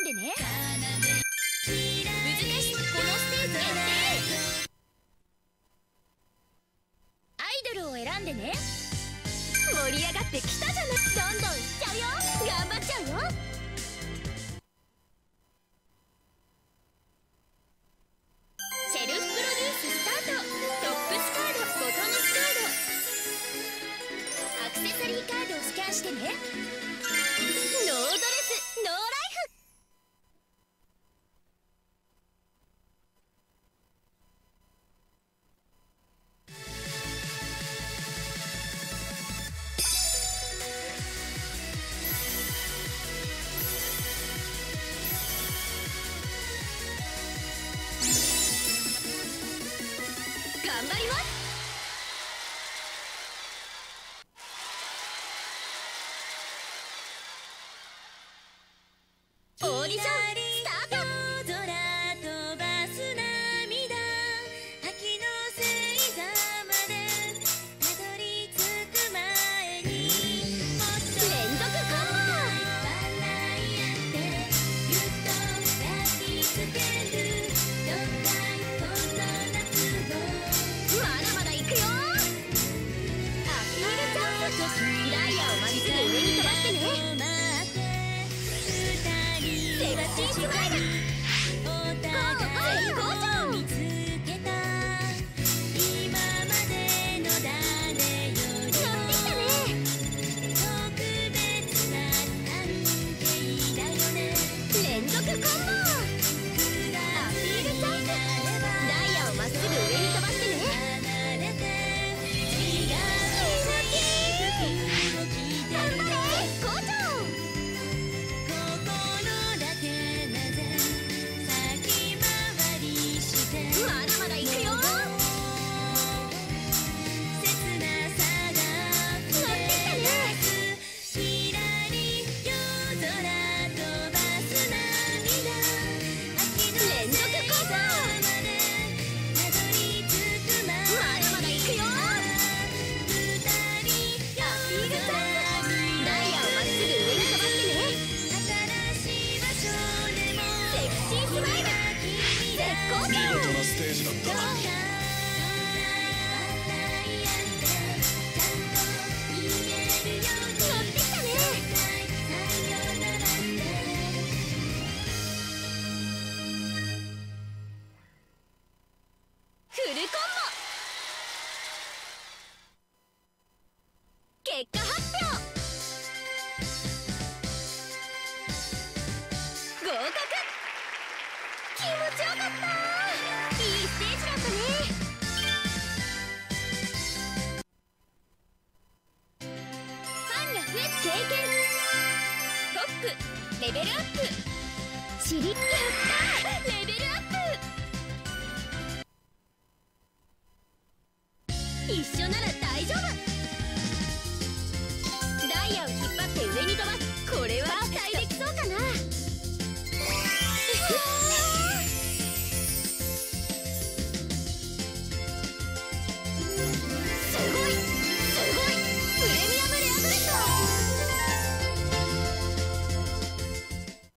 でね。難しいこのステージ限定。アイドルを選んでね。盛り上がってきたじゃない。どんどんいっちゃうよ。頑張っちゃうよ。セルフプロデューススタート。トップスカード、ボトムスカード、アクセサリーカードをスキャンしてね。ノードレスノーライフ。頑張ります。オーディションスタート。空飛ばす涙、秋の星座までたどり着く前にもっと連続コンボ。笑い合ってぎゅっと抱きつける。どっかこの夏をまだまだ行くよ。アピールジャンプ。ダイヤをまっすぐ上に飛ばしてね。セクシースマイル。絶好調。見つけた今までの誰よりも乗ってきたね。特別な関係だよね。連続コンボ。アピールジャンプ。ダイヤをまっすぐ上に飛ばしてね。頑張れ。絶好調。まだまだ行くよ。乗ってきたね。連続コンボ。まだまだ行くよ。アピールジャンプ。ダイヤをまっすぐ上に飛ばしてね。セクシースマイル。絶好調。 見事なステージだった。 乗ってきたね。フルコンボ。結果発表。合格。気持ちよかった。いいステージだったね。ファンが増え経験。トップレベルアップ。知りやったレベルアップ。一緒なら大丈夫。ダイヤを引っ張って上に飛ばす。これは期待